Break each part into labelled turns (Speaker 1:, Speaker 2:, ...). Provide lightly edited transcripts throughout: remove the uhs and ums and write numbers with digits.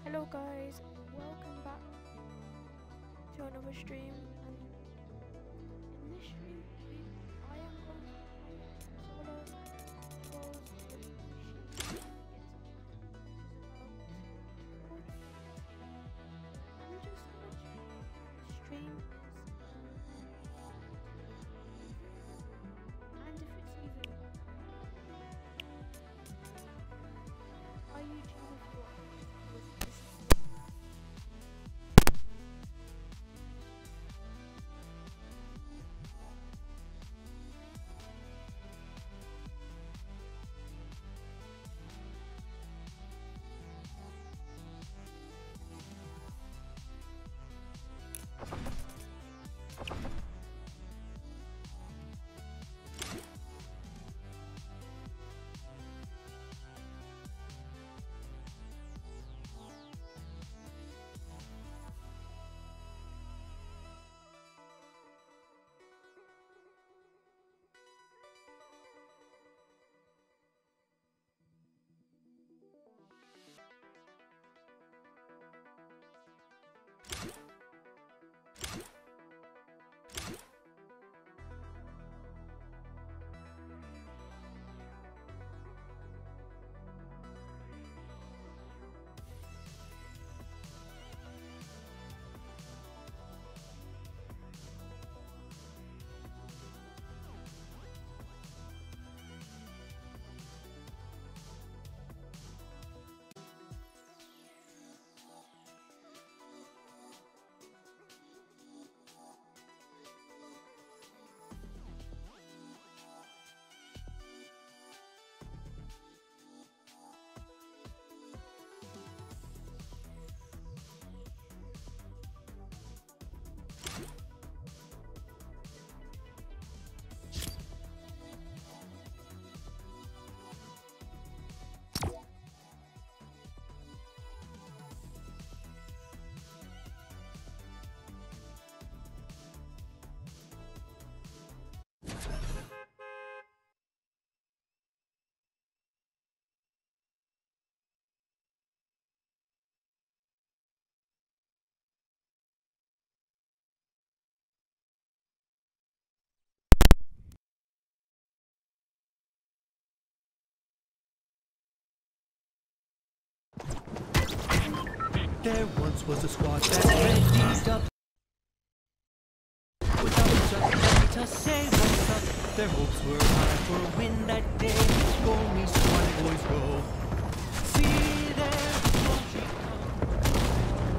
Speaker 1: Hello guys, welcome back to another stream. And in this stream I am going to play solo goals with machine I'm just gonna stream and if it's even our YouTube if you want with this.
Speaker 2: There once was a squad that readied up without just ready to say what's up. Their hopes were high for a win that day. Go me squad boys go. See their country come.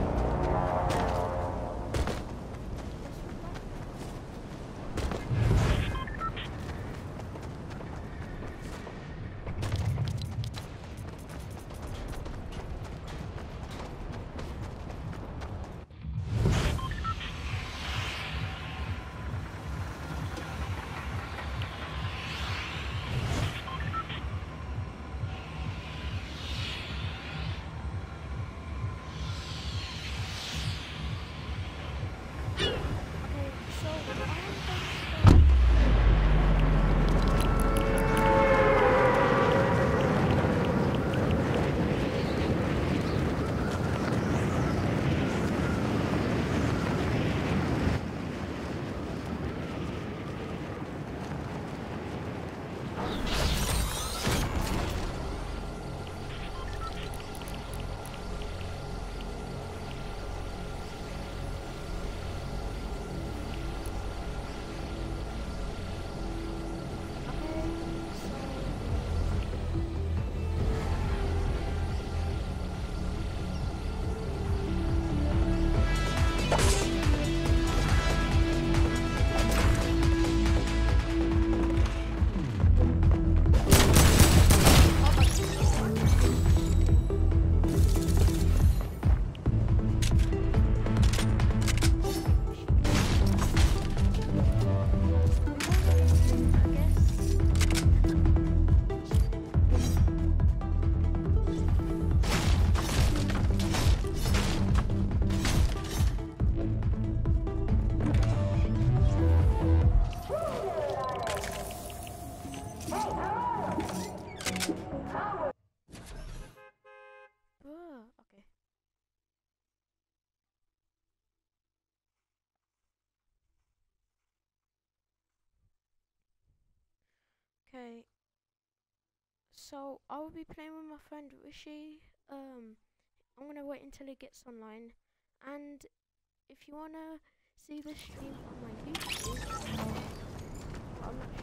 Speaker 1: Okay, so I will be playing with my friend Rishi. I'm gonna wait until he gets online, and if you wanna see the stream on my YouTube, I'm not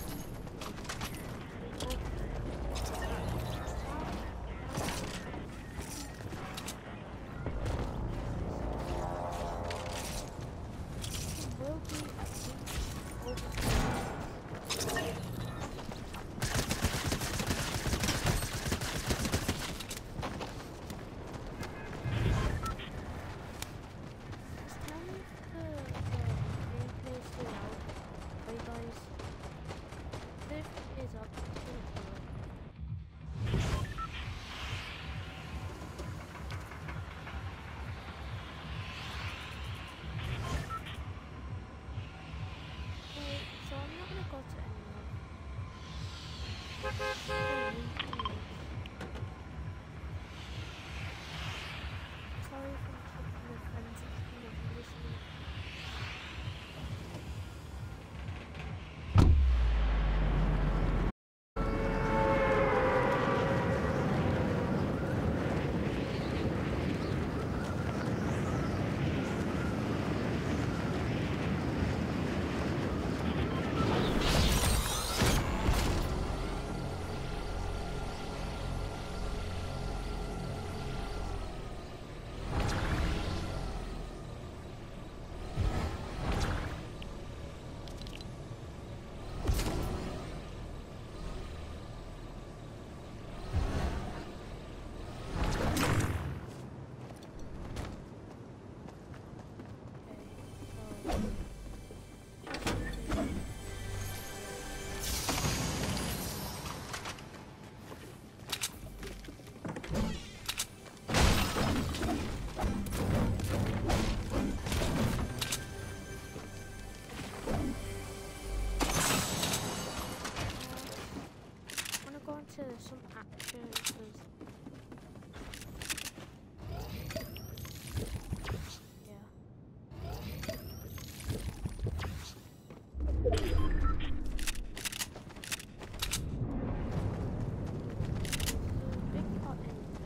Speaker 1: sure. Will be at just tell me if the gameplay is still out. Hey guys, if it is up, it's gonna do it. Okay, so I'm not gonna go to anyone. Sorry if I'm talking with friends and not listening. Go into some action because yeah. There's a big pot in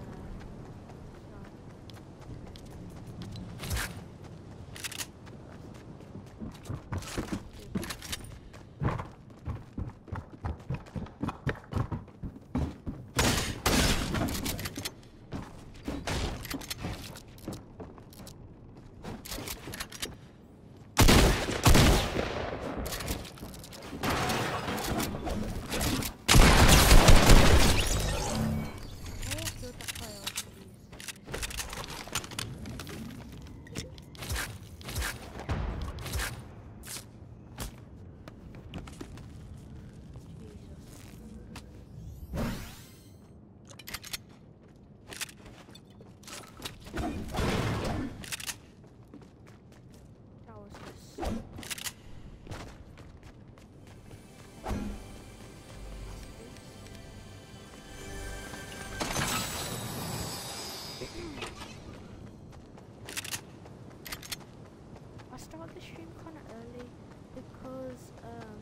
Speaker 1: I started the stream kind of early because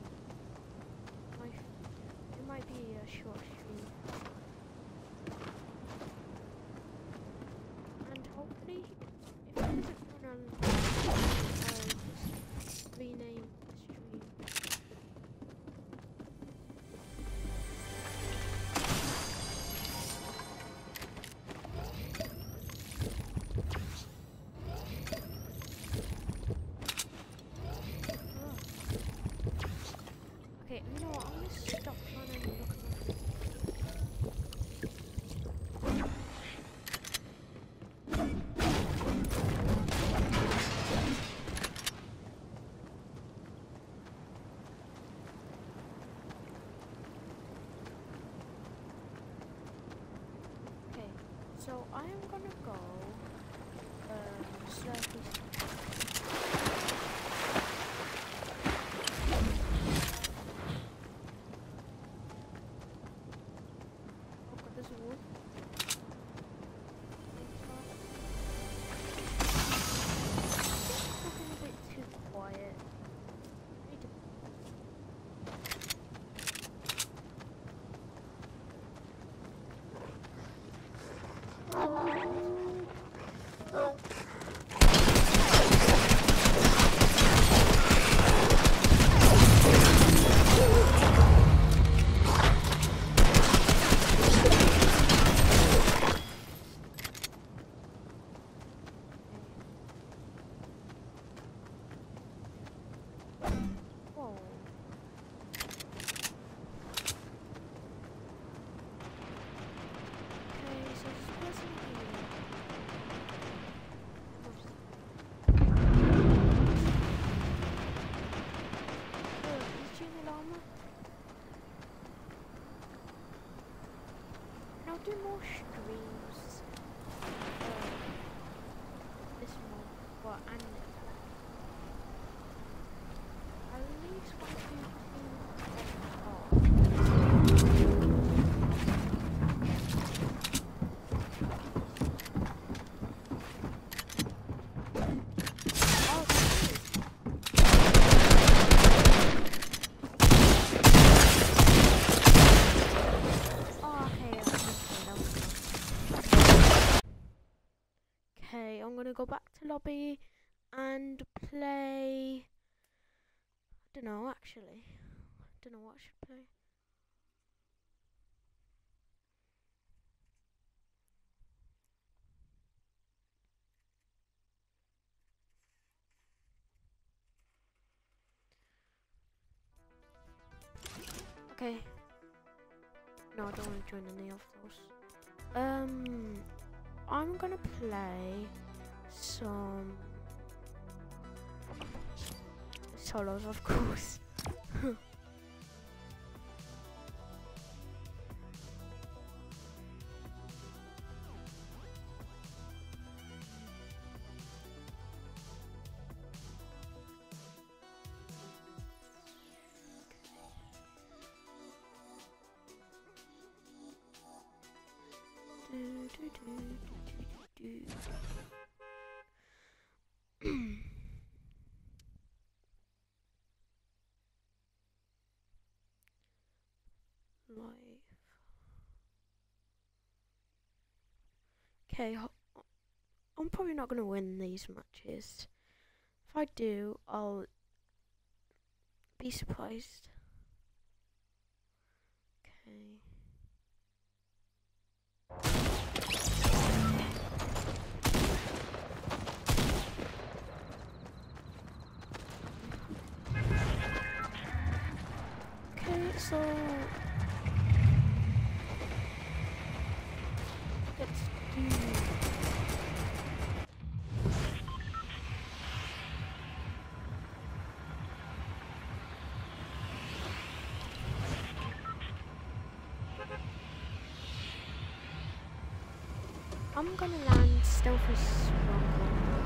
Speaker 1: it might be a short stream, and hopefully if it doesn't run on, I'll just rename the stream. Okay, you know what? I'm gonna stop trying to look at Okay, so I am gonna go surface. Oh god, there's a wolf. Looking a bit too quiet. Need to I'll do more streams this month, but and at least 1, 2, 3. Okay, I'm gonna go back to lobby and play. I don't know actually. I don't know what I should play. Okay. No, I don't want to join any of those. I'm gonna play some solos, of course. Life. Okay, I'm probably not gonna win these matches. If I do, I'll be surprised. Okay. Okay, so let's do. I'm gonna land stealthy stronghold.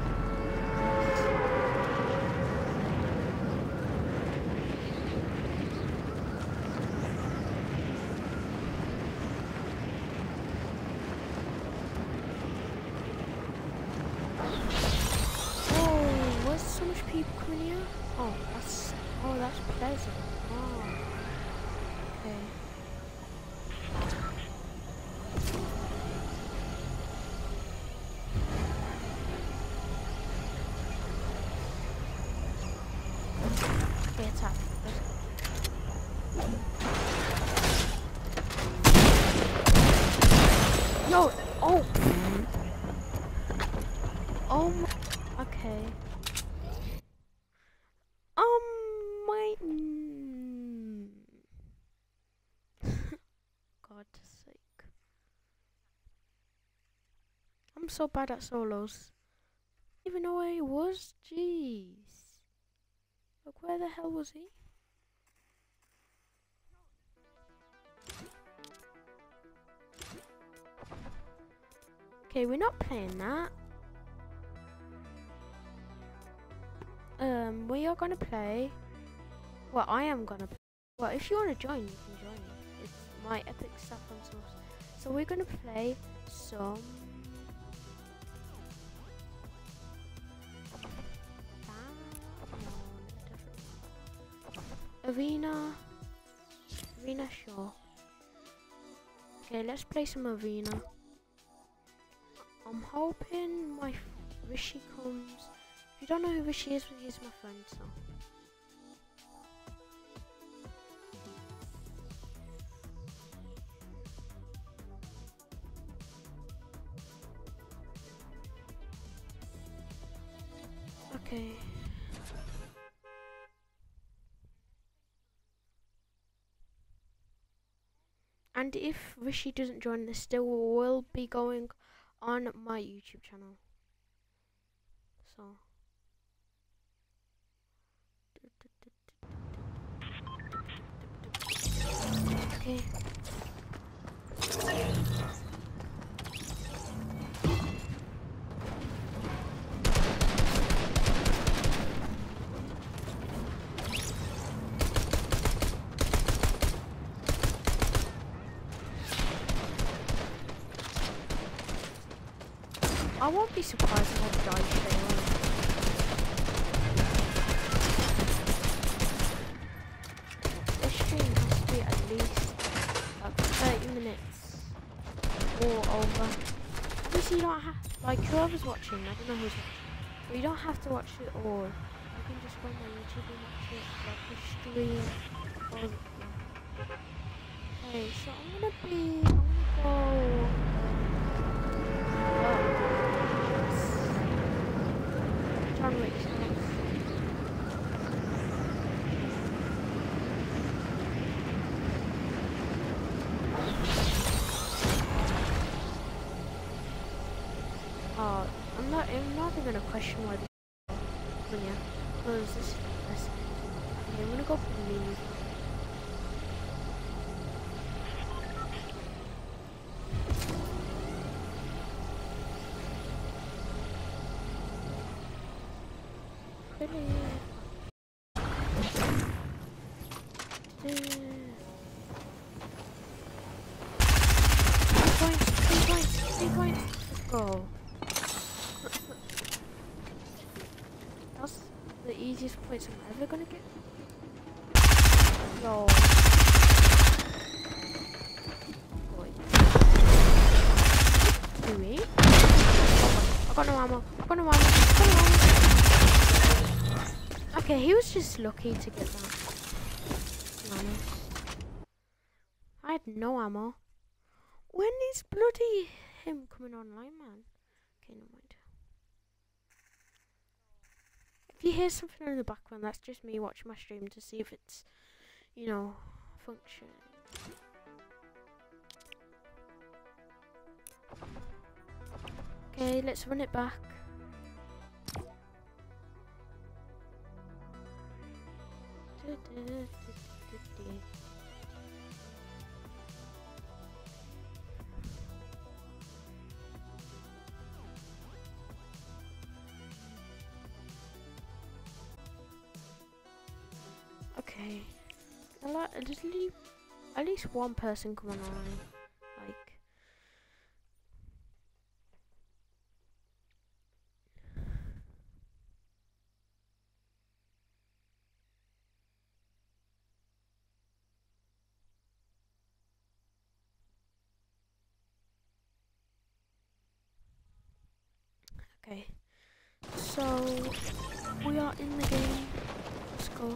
Speaker 1: Oh, where's so much people coming here? Oh, that's pleasant. Oh, okay. Okay, attack. No! Oh! Oh my. Okay. My. God's sake. I'm so bad at solos. I didn't even know where he was. Jeez. Like, where the hell was he? Okay, we're not playing that. We are gonna play. Well, I am gonna play. Well, if you wanna join, you can join. It's my epic stuff on source. So we're gonna play some. Arena, sure. Okay, let's play some arena. I'm hoping my Rishi comes. If you don't know who Rishi is, he's my friend, so. Okay. And if Rishi doesn't join, this still will be going on my YouTube channel. So. Okay. I won't be surprised if I die straight away. This stream has to be at least like 30 minutes or over. Obviously you don't have, like whoever's watching, I don't know who's watching, but you don't have to watch it all. You can just go on my YouTube and watch it, like the stream. Okay, so I'm gonna go John Wick's house. I'm not even gonna question why this is yeah, because this is the best. Okay, I'm gonna go for the news. Three points. Let's go. That's the easiest points I'm ever gonna get. Yo. Boy. Do we? I got no ammo. Okay, he was just lucky to get that. To be honest. I had no ammo. When is bloody him coming online, man? Okay, never mind. If you hear something in the background, that's just me watching my stream to see if it's, you know, functioning. Okay, let's run it back. Okay, at least one person come online, like. Okay, so we are in the game. Let's go.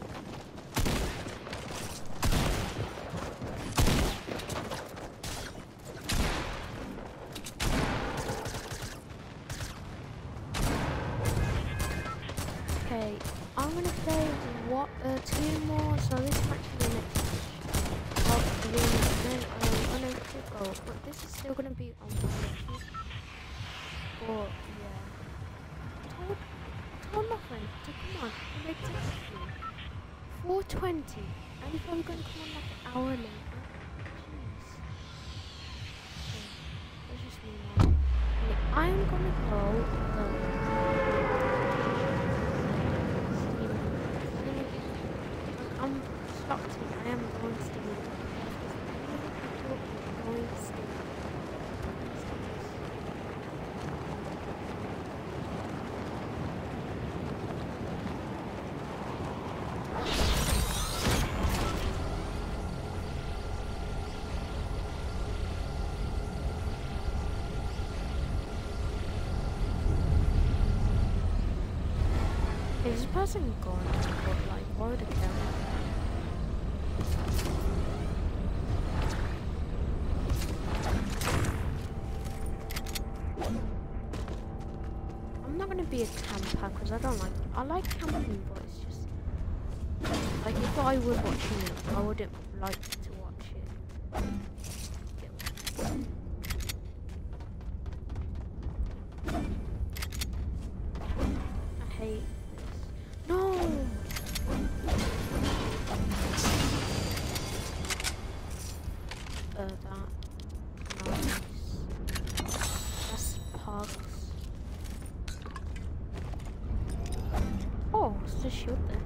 Speaker 1: Okay, I'm gonna play two more. So this is actually the next match of the game, and then I'm gonna go. But this is still gonna be on my YouTube. But yeah, told my friend to come on and make it 4:20, and if I'm gonna come on like an hour later, jeez. Okay, that's just me now. Okay, I'm gonna go. I'm shocked. I am going to steam. Going to steam. Is this person going to put like why the camera? I'm not gonna be a camper because I don't like. I like camping, but it's just like if I was watching it, I wouldn't like to watch it. I hate this. No. That. Nice. That's pugs. Oh, it's just shoot there.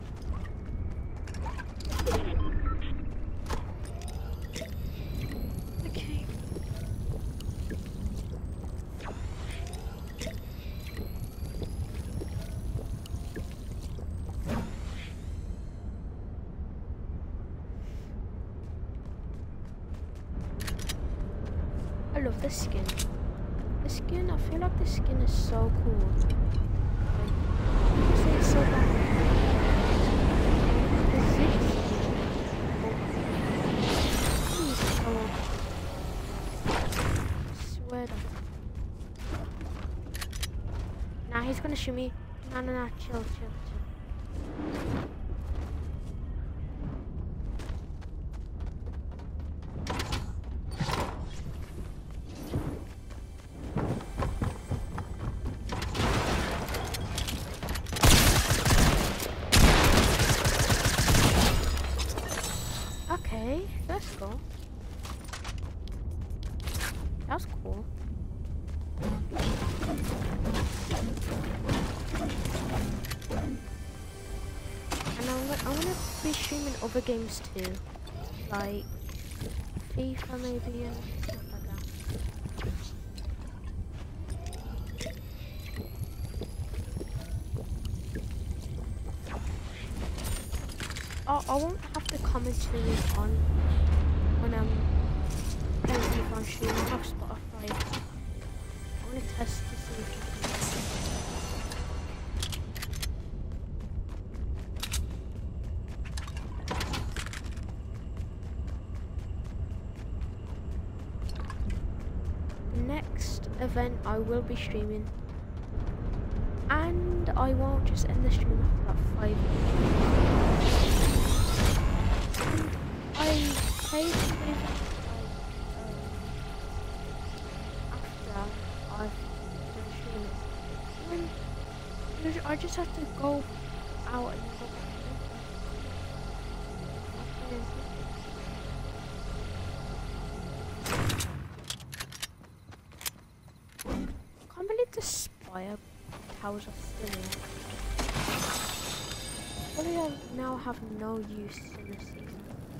Speaker 1: Okay. I love the skin. The skin, I feel like the skin is so cool. Like, I say it's so bad. The zip skin. Oh, swear to. Nah, he's gonna shoot me. Nah, chill. Okay, let's go. That was cool. And I'm gonna be streaming other games too, like FIFA maybe and stuff like that. I won't have the commentary on when I'm playing FIFA on stream. I'll have Spotify. I want to test to see if the next event I will be streaming, and I won't just end the stream after about 5 minutes. I played the event after I've done streaming. I just have to go out and go back in. I can't believe the spire towers are still here. Probably now have no use in this season.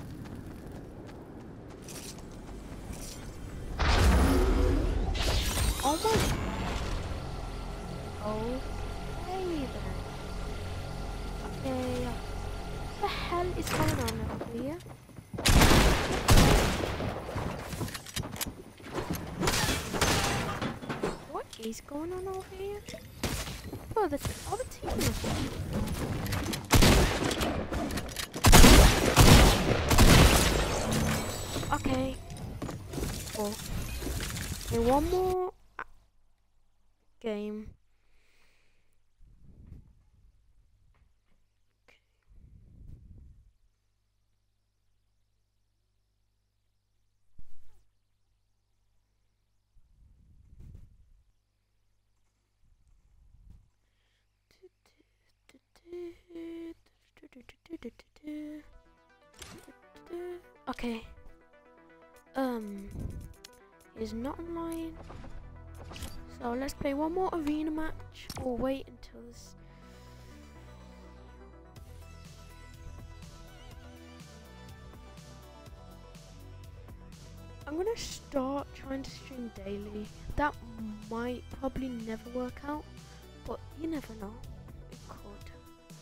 Speaker 1: Oh my. Okay then. Okay. What the hell is going on over here? What is going on over here? Oh, there's other team. Okay. Cool. Okay, one more game. Okay. Is not online. So let's play one more arena match or wait until this. I'm gonna start trying to stream daily. That might probably never work out, but you never know. It could.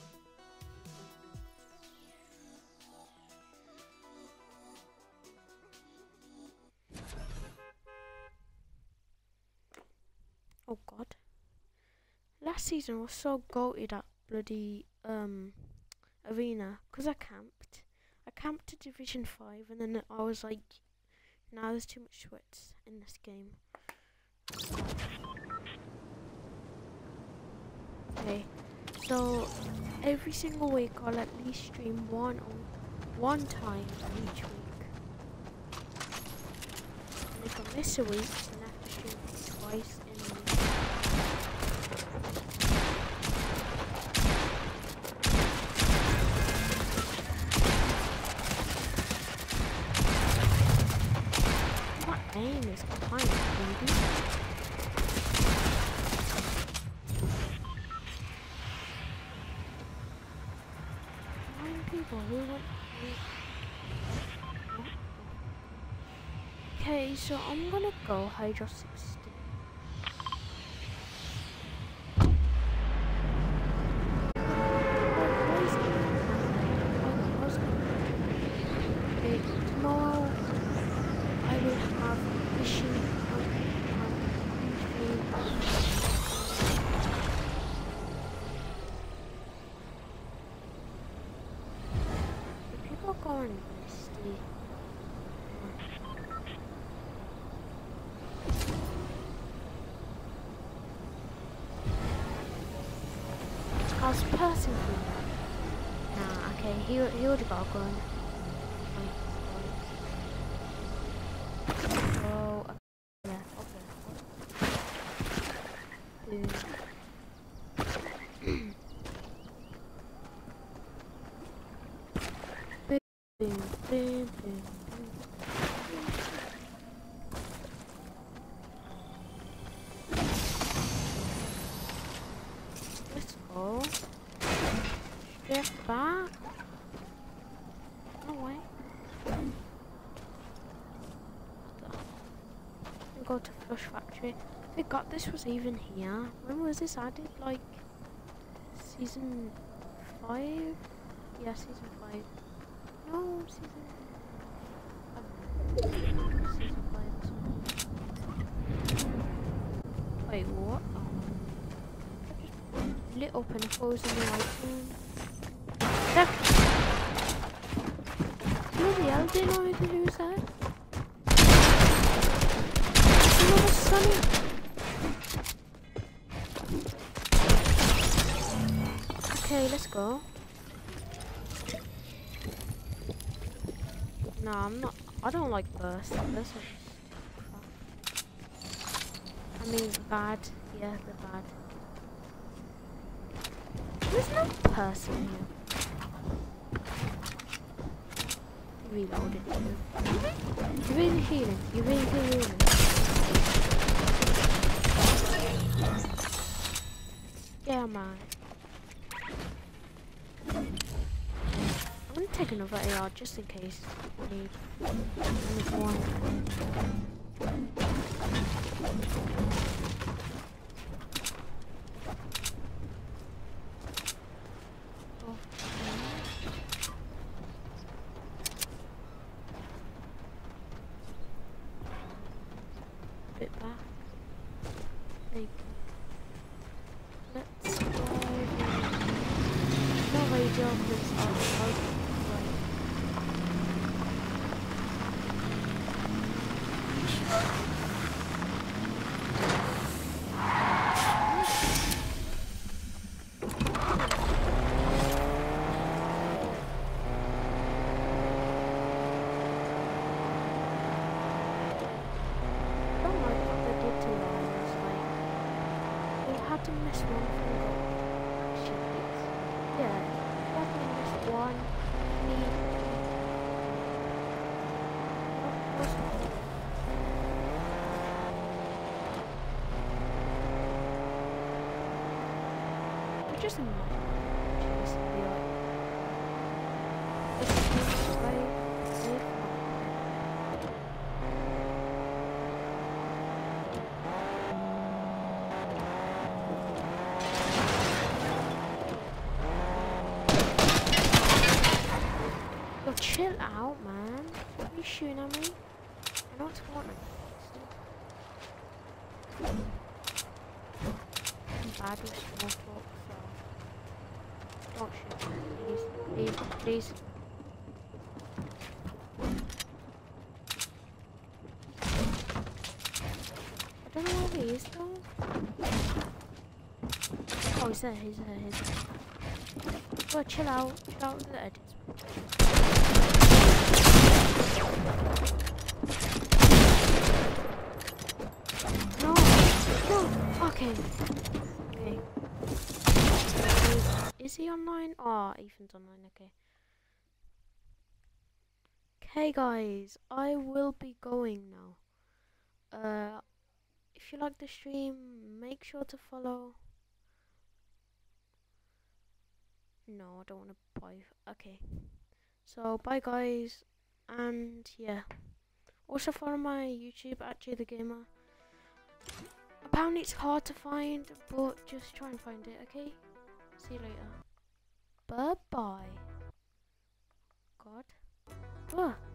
Speaker 1: Oh god. Last season I was so goated at bloody arena because I camped. I camped to Division 5 and then I was like, nah, there's too much sweats in this game. Okay, so every single week I'll at least stream one time each week. And if I miss a week, then I have to stream twice in a week. My aim is kind of baby. People who want Okay, so I'm gonna go Hydro 16. Okay, tomorrow I will have mission person through that? Nah, okay, he already got a gun. Oh, okay. Yeah, okay. Boom, boom, boom, boom. Let's go. Straight back. No way. Go to Flush Factory. I forgot this was even here. When was this added? Like season 5? Yeah, season 5. No, season. I don't know. Season 5 or something. Wait, what? Oh. I just lit up and I thought it was a new item. Check! Bloody hell, didn't know who was there. Another Sunny! Okay, let's go. No, I'm not. I don't like burst. Burst is I mean, bad. Yeah, they're bad. There's no person here. Reloaded. You're really healing. You're really healing. Yeah, man. I'm gonna take another AR just in case I need one. Bit back. There you go. Let's drive in. No radio because I'll to miss one thing up. Actually, yeah, if I miss one, need. But just imagine, just be like, this is way. Chill out, man. Are you shooting at me? I know it's Fortnite. I'm bad with small talk, so don't shoot me, please, please, please. I don't know where he is though. Oh, he's there, he's there, he's there. Well, chill out with the edits. No, no, okay. Okay. Is he online? Oh, Ethan's online, okay. Okay guys, I will be going now. If you like the stream, make sure to follow. No, I don't want to buy. Okay. So bye guys, and yeah. Also follow my YouTube at J the Gamer. Apparently it's hard to find, but just try and find it, okay? See you later. Bye bye. God. Ugh.